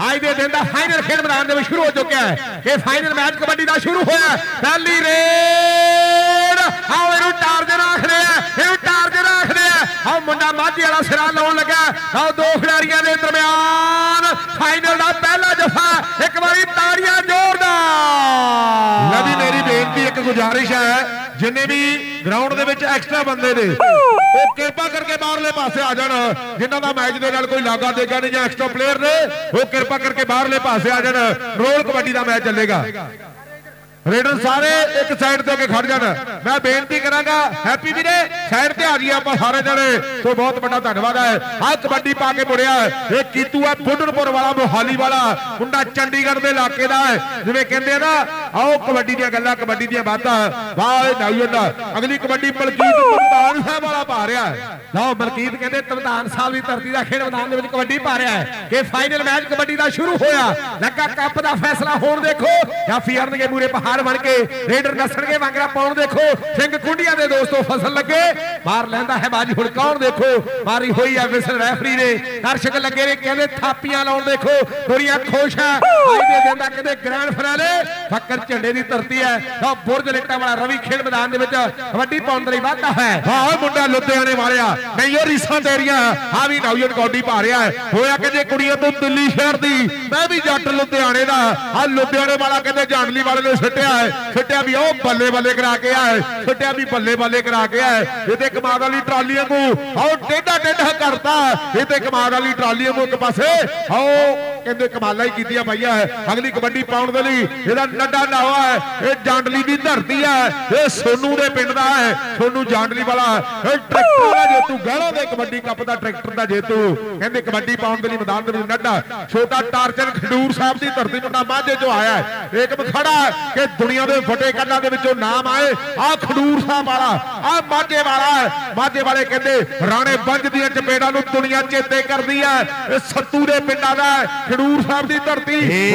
आज के दिन का फाइनल खेल मैदान में शुरू हो चुका है। ये फाइनल मैच कबड्डी का शुरू होया। पहली रेड आओ इनू टारगेट रख रहे हैं, इनू टारगेट रख रहे हैं। आओ मुंडा माझी वाला सिरा लाउन लगा। आओ दो खिलाड़ियों के दरमियान फाइनल का पहला जफा। एक बारी ताड़ियां जोरदार। लवी मेरी बेनती एक गुजारिश है, जिन्हें भी ग्राउंड दे विच एक्स्ट्रा बंदे ने वो कृपा करके बाहरले पासे आ जाना। जिन्हों का मैच दे नाल कोई लागा देगा नहीं या एक्स्ट्रा प्लेयर ने वो कृपा करके बाहरले पासे आ जाना। रोल कबड्डी का मैच चलेगा। रेडर सारे एक साइड ते खड़ जाना। मैं बेनती करांगा हैप्पी वीरे साइड ते आ जाइए आप सारे जने। तो बहुत बड़ा धन्यवाद है। आ कबड्डी पा के मुड़िया ये कीतू है बुढ़नपुर वाला मोहाली वाला मुंडा चंडीगढ़ के इलाके का है। जिवें कहंदे ना आओ कबड्डी दी गल्लां कबड्डी दी बातां वाह नाउयन। अगली कबड्डी मलकीत तमदान साहब वाला पा रहा है। लो मलकीत कहंदे तमदान साहब की धरती का खेल मैदान में कबड्डी पा रहा है कि फाइनल मैच कबड्डी का शुरू होया। लगा कप का फैसला होण देखो या फिर के मूरे बन के रेडर नसन के वांगरा पाउण देखो। सिंह कुंडिया दे दोस्तों फसल लगे मार लेंदा है बाजी। हुण कौन देखो मारी हुई है विसल रेफरी ने। दर्शक लगे ने कहंदे थापियां लाउण देखो। दुनिया खुश है आज दे दिन दा कहंदे ग्रैंड फिनाले फक्कर झंडे दी धरती है। तो बुरज लिट्टा वाला रवि खेल मैदान दे विच कबड्डी पाउण दे वादा है। हां मुंडा लुधियाने वालिया नहीं ओ रीसां तेरियां आ भी नौजन कबड्डी पा रहा है। होया कहंदे कुड़ियां तो दिल्ली शहर दी मैं भी जट लुधियाने दा। आ लुधियाने वाला कहंदे जानली वाले ने सट्टिया है। छटिया भी ओ बल्ले बल्ले करा के आए। छटिया भी बल्ले बल्ले करा के आए। ये ते कमाल वाली ट्राली को आओ टेढ़ा टेढ़ा करता। ये ते कमाल वाली ट्राली को एक पासे आओ कहंदे कमाला ही कीतियां भैया है। अगली कबड्डी पाउण दे लई जेड़ा नड्डा नावा है ये जांडली दी धरती है। ये सोनू दे पिंड दा है। सोनू जांडली वाला ये ट्रैक्टर दा जेतू गहलों दे कबड्डी कप दा ट्रैक्टर दा जेतू। कहंदे कबड्डी पाउण दे लई मैदान दे विच नड्डा छोटा टार्चन खडूर साहब दी धरती मुंडा माਝੇ चो आया है। एक खड़ा है कि दुनिया दे फटे कन्ना दे विचों नाम आए। आ खडूर साहब वाला आ माਝੇ वाला है। माਝੇ वाले कहंदे राणे बंज दी चपेड़ां नूं दुनिया चेते करदी है। सत्तू दे पिंडां दा खडूर साहब दी धरती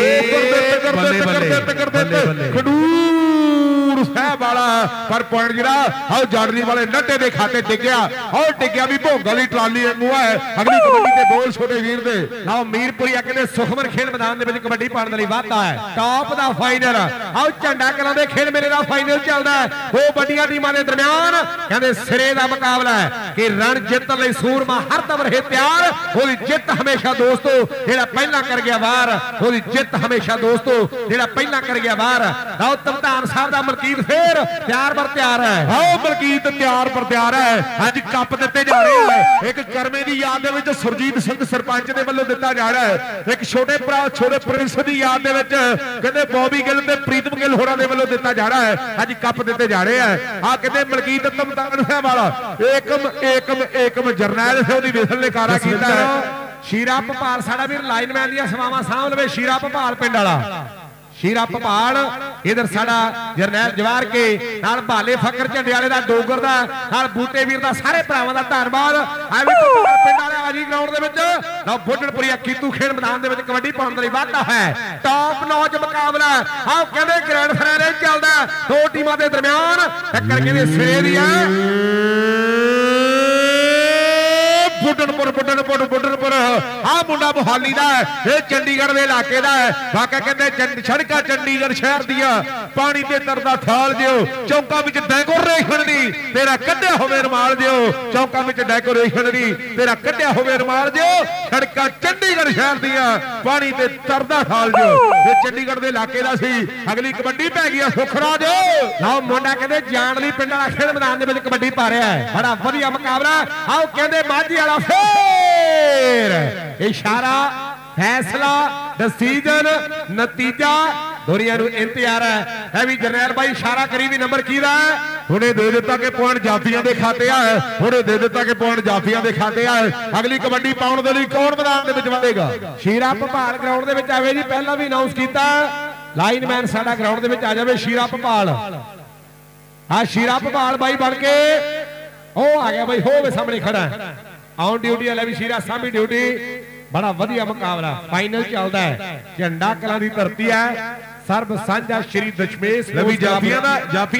खडूर साहब वाला पर पॉइंट जिहड़ा आओ जाडली वाले नड्डे दे खाते टिकिया और टिकिया भी भोंगा दी ट्राली वांगू है। अगली कबड्डी ते बोल छोटे वीर दे आओ मीरपुरिया कहंदे सुखमन खेल मैदान दे विच कबड्डी पाउण दे लई वादा है। टॉप दा फाइनल आओ झंडा कलां दे खेल मेले दा फाइनल चलदा है। दो बड़ियां टीमां दे दरमियान कहंदे सिरे दा मुकाबला है कि रण जितण लई सूरमा हर दम रहे तैयार। ओदी जित हमेशा दोस्तों जेड़ा पहला कर गया वार ओदी जित हमेशा दोस्तों जेड़ा पहला कर गया वार। आओ तमदान साहब दा मलकीत फिर तैयार पर तैयार है। आओ मलकीत तैयार पर तैयार है। अज कप दिते जा रहे हैं। एक करमे दी याद दे विच सुरजीत सिंह सरपंच दे वल्लों दिता जा रहा है। एक छोटे भरा छोटे प्रिंस दी याद दे विच कहंदे बॉबी गिल ते प्रीतम गिल होरां दे वल्लों दिता जा रहा है। अज कप दिते जा रहे हैं। आ कहंदे मलकीत तमदान साहब वाला एकम एकम एकम जरनैल सिंह दी विसल ने कारा कीता है। शीरा भपाल साडा वीर लाइनमैन दी सवावां साहब लवे शीरा भपाल पिंड वाला शीरा भपाल इधर साडा जरनैल जवार के नाल भाले फकर झंडे वाले दा डोगर दा नाल बूटे वीर दा सारे भरावां दा धन्नवाद। एवें भपाल पिंड वाले आजी ग्राउंड दे विच लओ बुढ़नपुरिया कीतू खेल मैदान दे विच कबड्डी पाउण दे लई वादा है। टॉप नॉच मुकाबला आओ कहंदे ग्रैंड फाइनल चलदा दो टीमां दे दरमियान टक्कर कहंदे सिरे दी है। बुढ़नपुर आ मुंडा मोहाली दा है। ये चंडीगढ़ के इलाके का है। वाकई कहते सड़का चंडीगढ़ शहर दिया पानी के तरदा थाल दियो चौका विच डेकोरेशन दी तेरा कड्ढिया होवे रुमाल दियो। चौका विच डेकोरेशन दी तेरा कड्ढिया होवे रुमाल दियो। सड़का चंडीगढ़ शहर दिया पानी ते तरदा थाल दियो। ये चंडीगढ़ के इलाके का सी। अगली कबड्डी पै गई सुखराज लाओ मुंडा कहते जानली पिंड वाला खेल मैदान दे विच कबड्डी पा रहा है। बड़ा वधिया मुकाबला आओ कहते माझी वाला फिर इशारा फैसला डिसीजन नतीजा दुनिया नूं इंतजार है। भी जरनैल भाई इशारा करी भी नंबर की हुणे दे दिता कि पॉइंट जाफियां दे खाते आ। हुणे दे दिता कि पॉइंट जाफियां दे खाते आ। अगली कबड्डी पाउण दे लई कौन मैदान दे विच वधेगा। शीरा भपाल ग्राउंड दे विच आवे जी। पहला भी अनाउंस कीता लाइनमैन साडा ग्राउंड दे विच आ जावे शीरा भपाल। हां शीरा भपाल भाई बन के ओ आ गया भाई हो वे सामने खड़ा है। ऑन ड्यूटी वाला भी शीरा सामी ड्यूटी। बड़ा वधिया मुकाबला फाइनल चलदा है। झंडा कलां दी धरती है। सर्ब सांझा श्री दशमेश लवी जाफियां दा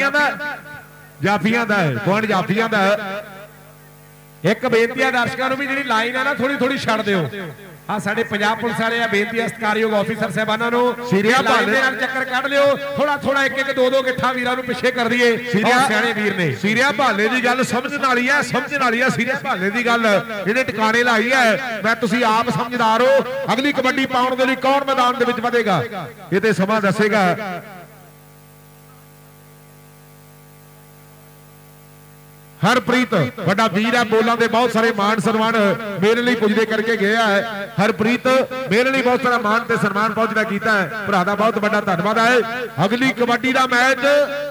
पॉइंट जाफियां दा। एक बेनती है दर्शकों नूं भी जिहड़ी लाइन है ना थोड़ी थोड़ी छड्ड दिओ। ਆ ਸਾਡੇ ਪੰਜਾਬ ਪੁਲਿਸ ਵਾਲੇ ਆ ਬੇਨਤੀ ਹੈ ਸਤਿਕਾਰਯੋਗ ਆਫੀਸਰ ਸਾਹਿਬਾਨਾਂ ਨੂੰ ਸੀਰੀਆ ਭਾਲੇ ਦੇ ਨਾਲ ਚੱਕਰ ਕੱਢ ਲਿਓ ਥੋੜਾ ਥੋੜਾ ਇੱਕ ਇੱਕ ਦੋ ਦੋ ਗਿੱਠਾ ਵੀਰਾਂ ਨੂੰ ਪਿੱਛੇ ਕਰ ਦਈਏ ਸਿਆਣੇ ਵੀਰ ਨੇ ਸੀਰੀਆ ਭਾਲੇ ਦੀ ਗੱਲ ਸਮਝਣ ਵਾਲੀ ਹੈ ਸੀਰੀਆ ਭਾਲੇ ਦੀ ਗੱਲ ਇਹਦੇ ਟਿਕਾਣੇ ਲਾਈ ਹੈ ਮੈਂ ਤੁਸੀਂ ਆਪ ਸਮਝਦਾਰ ਹੋ ਅਗਲੀ ਕਬੱਡੀ ਪਾਉਣ ਦੇ ਲਈ ਕੌਣ ਮੈਦਾਨ ਦੇ ਵਿੱਚ ਵਧੇਗਾ ਇਹ ਤੇ ਸਮਾਂ ਦੱਸੇਗਾ हरप्रीत बड़ा वीर है बोलों के बहुत सारे मान सम्मान मेरे लिए पुजदे करके गया है हरप्रीत मेरे लिए बहुत सारा मान ते सम्मान पहुंचदा कीता है भरा दा बहुत बड़ा धन्यवाद है अगली कबड्डी का मैच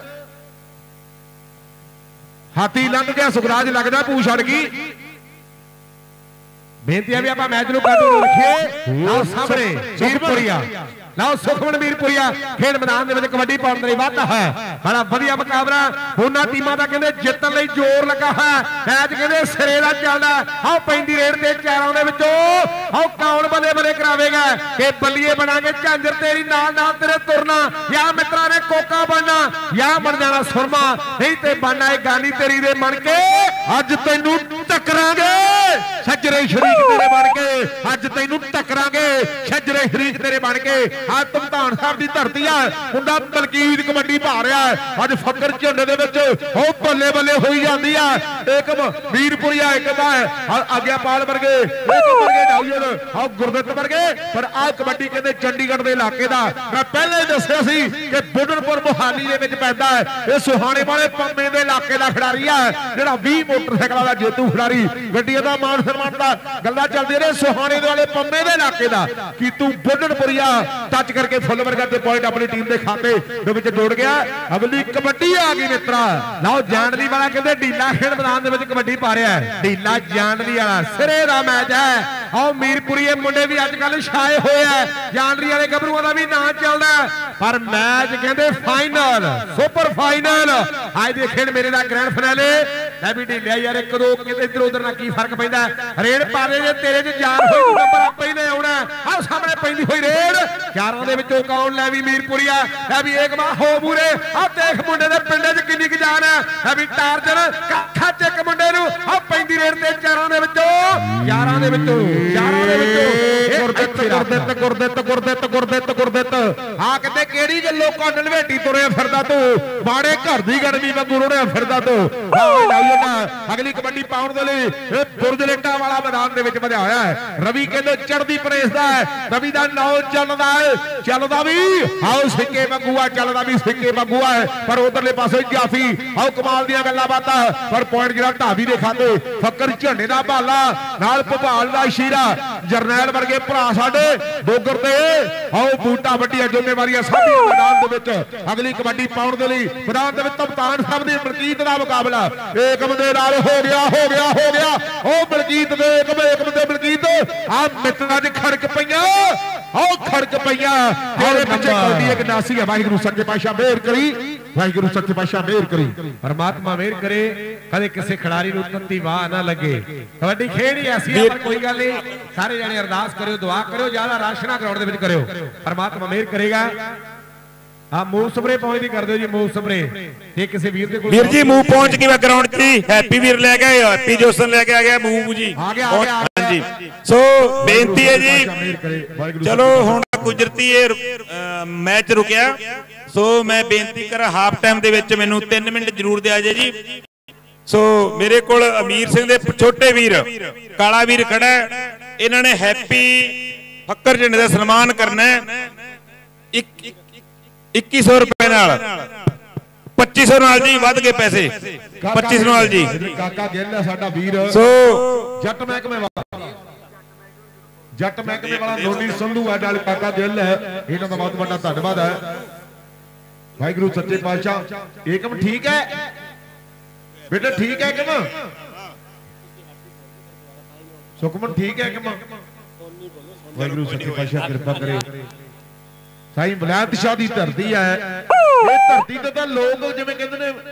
हाथी लंघ गया सुखराज लगदा पूछ अड़ गई बेनती है भी आप मैच को रखिए सामने मीरपुरिया लाओ सुखमन मीरपुरिया खेल मैदान में कबड्डी पाउण दे वाधा है बड़ा वधिया मुकाबला होना टीमां दा कहंदे जितण लई जोर लगा है मैच कहंदे सिरे दा चलदा आओ पैंदी रेड ते चारां दे विचों आओ कौन बल्ले बल्ले करावेगा कि बल्लीए बनांगे झांजर तेरी नाल नाल तेरे तुरना या मित्रा ने कोका बनना या बन जाना सुरमा नहीं ते बनना है गानी तेरी दे बन के अज तैनू टकरांगे सजरे शरीक तेरे बन के अज तैनू टकरांगे सजरे शरीक तेरे बन के आज धमतान साहब की धरती है मुंडा बलकीत कबड्डी पा रहा है अज फकर झंडे दे विच ओ बल्ले बल्ले होई जांदी है एक वीरपुरिया एक है आग्यापाल वर्गे आओ गुरदत्त वर्गे पर आ कबड्डी कहते चंडीगढ़ के इलाके का मैं पहले ही दस्सिया सी कि बुढ़नपुर मोहाली दे विच पैंदा है ये सुहाने वाले पंमे के इलाके का खिडारी है जिहड़ा 20 मोटरसाइकिल का जेतू खिडारी गड्डियां दा मान सम्मान दा गल्लां चलदी रहे सुहाने वाले पंमे के इलाके का कि तू बुढ़नपुरिया टच करके फुल वर्गा ते पॉइंट अपनी टीम के खाते दे विच जोड़ गया अगली कबड्डी आ गई मित्रा लाओ जानली वाला कहते ढीला खेल मैदान दे विच कबड्डी पा रहा है ढीला जानली वाला सिरे दा मैच है आओ मीरपुरी मुंडे भी अजकल छाए हुए है जानली वाले गभरूआं दा भी नाम चलदा पर मैच कहते फाइनल सुपर फाइनल आज दे खेल मेरे दा ग्रैंड फिनाले लै भी ढीलिया यार एक दो इधर उधर ना की फर्क पैंदा रेड पा रहे तेरे च जान होई नंबर आपे ही ले आउणा आ सामने पैंदी होई रेड चारों दे विचों कौन लै भी मीरपुरिया लै भी एक बार हो मूरे आ देख मुंडे दे पिंडे च किन्नी क जान है लै भी टार्जन कट्ठा चेक मुंडे नु आ पैंदी रेड ते चारों दे विचों गुरदित आ कहते केड़ी गल्लों कंन लवेटी तुरिया फिरदा तू माड़े घर दी गर्मी वांगू रुड़िया फिरदा तू अगली कबड्डी पाउण दे लई बुरज लेटा वाला मैदान दे विच वधिया होया है रवि कहंदे चढ़दी प्रेस दा है रवि दा नाम चलदा भी आओ सिक्के वांगू चलदा भी सिक्के वांगू है पर उधरले पासे जाफी आओ कमाल दी गल्लां बातां पर पॉइंट जिहड़ा ढाबी दे खाते फकर झंडे दा भाला नाल भोपाल दा शीरा जरनैल वर्गे भरा साडे डोगर ते आओ बूटा वड्डियां जिम्मेवारियां साडी मैदान दे विच अगली कबड्डी पाउण दे लई मैदान दे विच तबतान साहब दी मलकीत दा मुकाबला एकम दे नाल हो गया ओ मलकीत दे एकम दे मलकीत आ मित्रा च खड़क पईयां आओ खड़क पईयां तेरे पिछे कबड्डी एक नासी है वाहिगुरू सच्चे पातशाह मेहर करी वाहिगुरू सच्चे पातशाह मेहर करी परमात्मा मेहर करे कदे किसी खिडारी नूं तत्ती वाह ना लगे कबड्डी खेड ही ऐसी है पर कोई गल नहीं सारे जने अरदास करियो दुआ करियो ज्यादा रश ना ग्राउंड दे विच करियो परमात्मा मेहर करेगा आप मूव स्प्रे पहुंच दी कर दो जी मूव स्प्रे ये किसी वीर दे वीर जी मूव पहुंच गया ग्राउंड ची हैप्पी वीर ले गए हैप्पी जोसन लेके आ गया मूव जी आ गया हां जी सो बेनती है जी चलो हुण गुजरती है मैच रुकिया सो मैं बेनती कर हाफ टाइम दे विच मैनू 3 मिनट जरूर दिया जे जी सो मेरे कोल अमीर सिंह दे छोटे वीर काला वीर खड़ा है इन्हां ने हैप्पी फक्कर झंडे दा सन्मान करना है 2100 रुपए नाल 2500 नाल जी वध गए पैसे 2500 नाल जी काका गिल है साडा वीर सो जट महकमे वाला नोनी संधू है नाल काका गिल है इन्हां दा बहुत बड़ा धन्यवाद है वाहिगुरू सच्चे पातशाह एकम ठीक है बेटा ठीक है एकम सुखमन ठीक है एकम वाहिगुरू सच्चे पातशाह कृपा करे साईं बलायत शाह दी धरती है ये धरती ते तां लोग जिवें कहंदे ने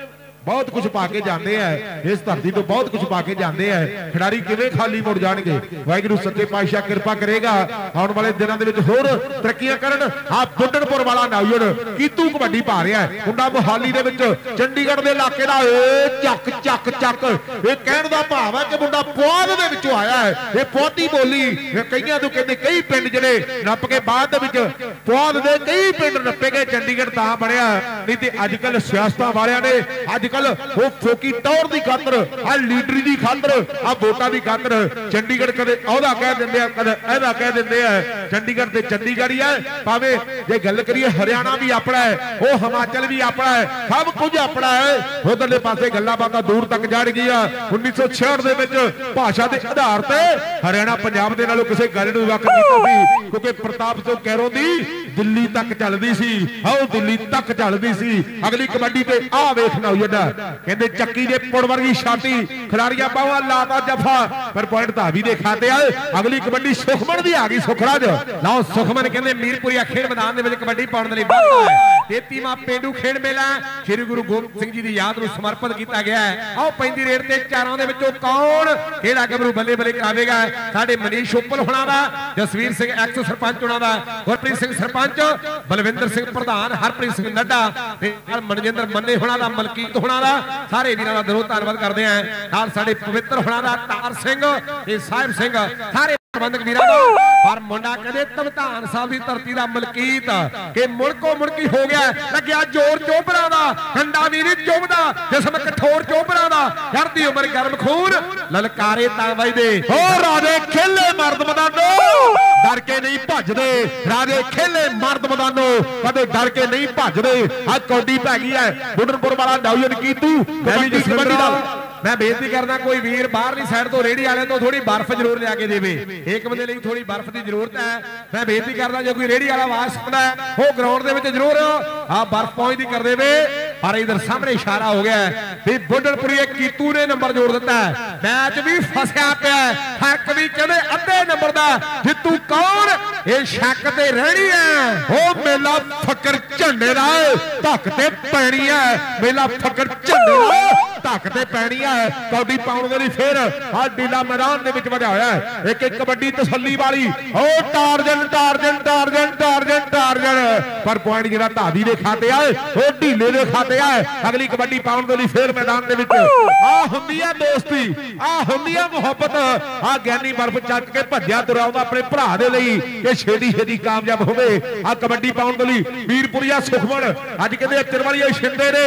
बहुत कुछ पा के जाते हैं इस धरती तो बहुत कुछ पा के जाते हैं खिडारी किवें खाली मुड़ जाएंगे वाहिगुरू सच्चे पातशाह कृपा करेगा आने वाले दिनों के होर तरक्कियां करन आ बुड्ढनपुर वाला नौजवान कीतू कबड्डी पा रहा है मुंडा मोहाली दे विच चंडीगढ़ के इलाके का चक चक चक ये कहने का भाव है कि मुंडा पुआध दे विचों आया है ये पुआधी बोली कईयां तो कहते कई पिंड जिहड़े नप के बाद पुआध दे कई पिंड नप्पे गए चंडीगढ़ तां बणिया नहीं ते अजकल सियासतां वालियां ने अजकल वो फोकी टौर की खातर आ लीडरी की खातर आ वोटां की खातर चंडीगढ़ कदे ओहदा कह दिंदे आ कदे एहदा कह दिंदे आ चंडीगढ़ ते चंडीगढ़ ही है भावें जे गल करिए हरियाणा भी अपना है वो हिमाचल भी अपना है सब कुछ अपना है उधरले पासे गल्लां बातां दूर तक जाण गईयां 1966 दे विच भाषा के आधार ते हरियाणा पंजाब दे नालों किसी गल नूं वख कीता सी क्योंकि प्रताप सिंह कैरों दी दिल्ली तक चलदी सी आओ दिल्ली तक चलदी सी अगली कबड्डी ते आ वेखना होइदा कहंदे चक्की दे पुड़ वर्गी छाती खिलाड़ियां बावा लाता जफा पर पॉइंट धावी दे खाते आए अगली कबड्डी सुखमन दी आ गई सुखड़ा च लाओ सुखमन कहंदे मीरपुरी खेल मैदान दे विच कबड्डी पाउण दे लई वाधा है 33वां पेंडू खेल मेला श्री गुरु गोबिंद सिंह जी दी याद नूं समर्पित किया गया है आओ पैंदी रेड ते चारों दे विचों कौन किहड़ा गबरू बल्ले बल्ले करावेगा साडे मनीष उप्पल होना दा जसवीर सिंह एक्स सरपंच होना दा गुरप्रीत सिंह सरपंच बलविंदर सिंह प्रधान हरप्रीत सिंह नड्डा ते मनजिंदर मन्ने होना दा मलकीत होना दा सारे वीरां दा दिलों धन्नवाद करदे हैं नाल साडे पवित्र होना दा तार सिंह ते साहिब सिंह सारे प्रबंधक वीरां दा पर मुंडा कहदे तमतान साहब दी धरती दा मलकीत के मुड़को मुड़की हो गया लग्या जोर चोपड़ा दा ठंडा भी नहीं चुभदा जिसम कठोर चोपड़ा दा चढ़दी उम्र गर्म खून ललकारे तां वजदे हो राजे खेले मर्द मैदानो डर के नहीं भजदे राजे खेले मर्द मैदानो कदे डर के नहीं भजदे आ कौडी पै गई है बुढ़नपुर वाला नौजवान कीतू कबड्डी दा मैं बेनती करना कोई वीर बाहरली साइड तो रेहड़ी वाले तो थोड़ी बर्फ जरूर लिया के देवे एक बंदे लिए थोड़ी बर्फ की जरूरत है मैं बेनती करना जो कोई रेहड़ी वाला आवाज सुनता है वो ग्राउंड के जरूर आ बर्फ पहुंचती कर देवे पर इधर सामने इशारा हो गया है बुढ़नपुरी कीतू ने नंबर जोड़ दिता है मैच भी फसिया पिया हक भी कहते अद्धे नंबर का जितू कौन ये शक ते रहनी है वो मेला फकर झंडे का धक ते पैनी है मेला फकर झंडे का धक ते पैनी है कौडी पाउण दे फिर आ डीला मैदान दे विच वधिया होया है एक एक कबड्डी तसल्ली वाली ओ Tarzan Tarzan Tarzan Tarzan Tarzan पर पॉइंट जिहड़ा धावी दे खाते आए ओ ढीले दे खाते आए अगली कबड्डी पाउण दे फिर मैदान दे विच आ हुंदी है दोस्ती आ हुंदी है मुहब्बत आ ज्ञानी बर्फ चक के भज्या तुरा आउंदा अपने भरा दे लई कि छेती छेती कामयाब होवे आ कबड्डी पाउण दे लई वीरपुरिया सुखमन अज कहंदे अचरवाली शिंदे ने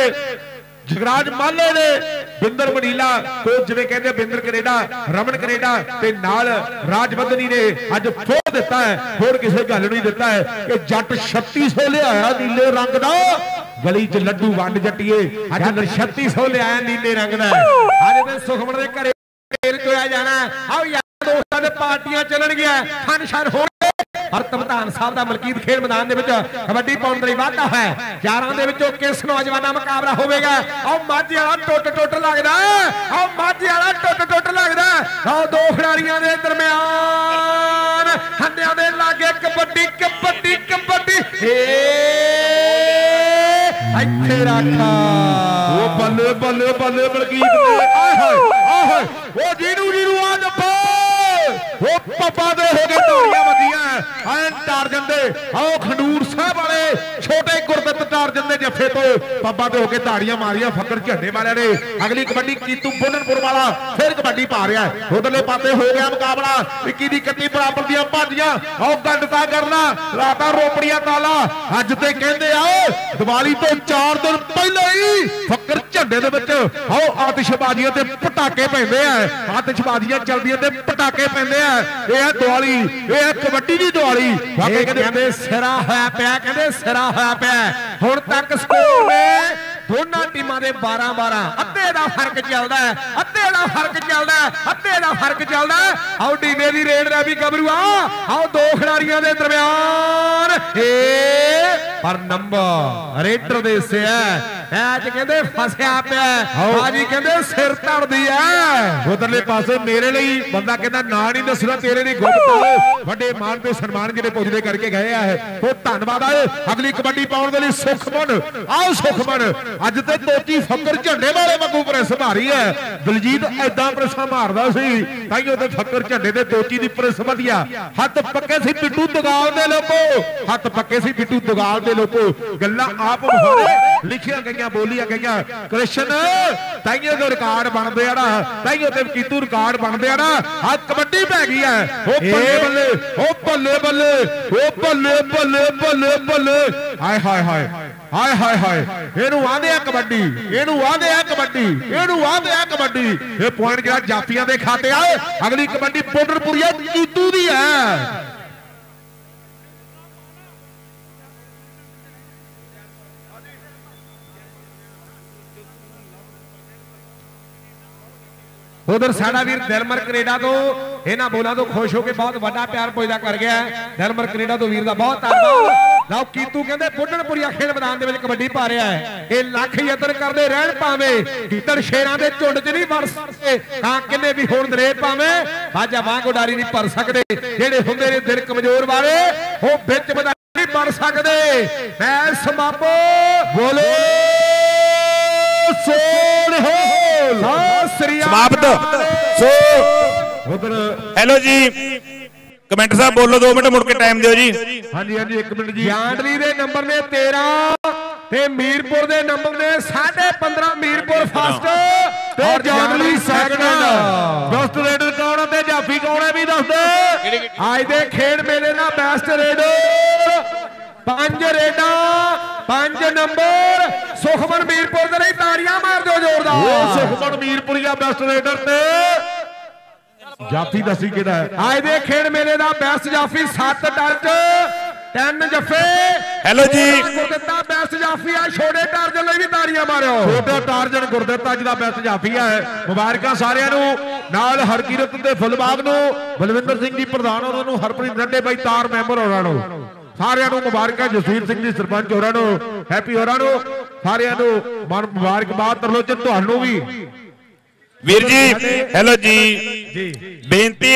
जगराज माले ने बिंदर मनीला कोच जिवें कहंदे बिंदर कनेडा रमन कनेडा ते नाल राजबंदनी ने अज फोड़ दिता है फोड़ किसी गल नहीं दिता है कि जट 3600 लिया नीले रंग दा गली च लड्डू वंड जट्टीए अज 3600 लिया नीले रंग दा अज ते सुखमन दे घरे ढेर चोया जाना आओ यार दोस्तां दे पार्टियां चलन गया फन शन हो और तमतान साहब का मलकीत खेल मैदान कबड्डी पाउण दे वाधा है चारां दे विचों किस नौजवाना मुकाबला होवेगा और माझे वाला टुट टुट लगदा और माझे वाला टुट टुट लगदा और दो खिडारियां दे दरमियान हंडियां दे लागे कबड्डी कबड्डी कबड्डी इत्थे रखा ओ बल्ले बल्ले बल्ले मलकीत ने आय हाय ओ जीनू जीनू आ जप्पा वो पप्पा दे हो गए ताड़ियां वजियां एन टारजन दे आओ खंडूर साहब वाले छोटे गुरदत्त टारजन दे जफे तो पप्पा दे हो गए ताड़ियां मारियां फकर झंडे वाले ने अगली कबड्डी कीतू बुढ़नपुर वाला फिर कबड्डी पा रहा है उधरले पासे हो गया मुकाबला 21 दी 31 बराबर दियां भाजियां आओ गंडता करना राता रोपड़ियां ताला अज ते कहंदे आओ दिवाली तो 4 दिन पहले ही फकर झंडे दे विच आओ आतिशबाजियां ते पटाके पैंदे आ आतिशबाजियां चलदियां ते पटाके पैंदे आ ਇਹ ਦਿਵਾਲੀ ਇਹ ਕਬੱਡੀ ਦੀ ਦਿਵਾਲੀ ਵਾਕਈ ਕਹਿੰਦੇ ਸਿਰਾ ਹੋਇਆ ਪਿਆ ਕਹਿੰਦੇ ਸਿਰਾ ਹੋਇਆ ਪਿਆ ਹੁਣ ਤੱਕ ਸਕੋਰ ਨੇ ਦੋਨਾਂ ਟੀਮਾਂ ਦੇ 12-12 ਅੱਧੇ ਦਾ ਫਰਕ ਚੱਲਦਾ ਹੈ ਅੱਧੇ ਦਾ ਫਰਕ ਚੱਲਦਾ ਹੈ ਅੱਧੇ ਦਾ ਫਰਕ ਚੱਲਦਾ ਆਓ ਡੀਨੇ ਦੀ ਰੇਡ ਦਾ ਵੀ ਗੱਭਰੂ ਆਓ ਦੋ ਖਿਡਾਰੀਆਂ ਦੇ ਦਰਮਿਆਨ पर नंबर रेडर दे से मैच कहते फसिया पे हाजी कहते सिर धड़दी है उधरले पासे मेरे लिए बंदा कहता ना नहीं दसना तेरे लिए गुप्त बड़े मान ते सम्मान जिहड़े पुजदे करके गए है वो धन्नवाद है अगली कबड्डी पाउण दे लई सुखमन आओ सुखमन अज ते तोची फकर झंडे वाले वांगू प्रेस मारी है दलजीत ऐदा प्रेसा मारदा सी ताइयों ते फकर झंडे ते तोची दी प्रेस वधिया हत्थ पक्के सी पिट्टू दगाल दे लोको हत्थ पक्के सी पिट्टू दगाल दे लोको गल्लां आप मुहारे लिखियां गईयां बोलियां गईयां कृष्ण ताइयों दे रिकॉर्ड बनदे आ ना ताइयों ते कीतू रिकॉर्ड बनदे आ ना आ कबड्डी पै गई है ओ बल्ले बल्ले ओ बल्ले बल्ले ओ बल्ले बल्ले बल्ले बल्ले हाय हाय हाय हाय हाय हाय ਇਹਨੂੰ ਆਂਦੇ ਆ ਕਬੱਡੀ ਇਹਨੂੰ ਆਂਦੇ ਆ ਕਬੱਡੀ ਇਹਨੂੰ ਆਂਦੇ ਆ ਕਬੱਡੀ ਇਹ ਪੁਆਇੰਟ ਜਿਹੜਾ ਜਾਫੀਆਂ ਦੇ ਖਾਤੇ ਆ ਅਗਲੀ ਕਬੱਡੀ ਬੋਰਡਰਪੁਰੀਆ ਕੀਤੂ ਦੀ ਹੈ उधर साडा वीर दिलमर कनेडा तो इन्हां बोलां तो खुश होकर बहुत बड़ा प्यार पुजदा कर गया दिलमर कनेडा तो वीर दा बहुत धन्नवाद लाओ कीतू कहंदे बुढ़णपुरिया खेल मैदान दे विच कबड्डी पा रहा है ये लख यतन करदे रहण पावे गिद्दड़ शेरां दे झुंड च नहीं वड़ सकदे तां किन्ने भी होण दरेर पावे बाजा वांग उडारी नहीं भर सकदे जेड़े हुंदे ने दिल कमजोर वाले ओ विच मैदान नहीं वड़ सकदे मैच समापो बोले सोन हो समाप्त सो हेलो जी कमेंटर साहब बोलो 2 मिनट मुड़ के टाइम दियो जी हाँ जी 1 मिनट जी जानवी दे नंबर ने 13 ते मीरपुर दे नंबर ने 15.5 मीरपुर फर्स्ट ते जानवी सेकंड दोस्त रेडर कौन है ते जाफी कौन है भी दस दे आज दे खेड मेले ना बेस्ट रेडर 5 रेडा 5 नंबर सुखमन मीरपुर दे नहीं ताड़ियां मार दो जोरदार सुखमन मीरपुरिया बेस्ट रेडर ते जाफी दसी किहड़ा है आज दे खेड मेले दा बेस्ट जाफी 7 टच 10 जफे हेलो जी गुरदित्ता बेस्ट जाफी है छोटे टार्जन ਲਈ ਵੀ ਤਾੜੀਆਂ ਮਾਰਿਓ छोटा टार्जन गुरदित्ता जी दा बेस्ट जाफी है मुबारकां सारिਆਂ ਨੂੰ ਨਾਲ ਹਰਕੀਰਤ ਤੇ ਫੁੱਲਬਾਗ ਨੂੰ ਬਲਵਿੰਦਰ ਸਿੰਘ ਜੀ ਪ੍ਰਧਾਨ ਉਹਨਾਂ ਨੂੰ ਹਰਪ੍ਰੀਤ ਰੰਡੇ ਬਾਈ ਤਾਰ ਮੈਂਬਰ ਹੋਰਾਂ ਨੂੰ ਸਾਰਿਆਂ ਨੂੰ ਮੁਬਾਰਕਾਂ ਜਸਵੀਰ ਸਿੰਘ ਜੀ ਸਰਪੰਚ ਹੋਰਾਂ ਨੂੰ ਹੈਪੀ ਹੋਰਾਂ ਨੂੰ ਸਾਰਿਆਂ ਨੂੰ ਮੁਬਾਰਕਬਾਦ ਤਰਲੋਚਨ ਤੁਹਾਨੂੰ ਵੀ ਵੀਰ ਜੀ ਹੈਲੋ ਜੀ ਬੇਨਤੀ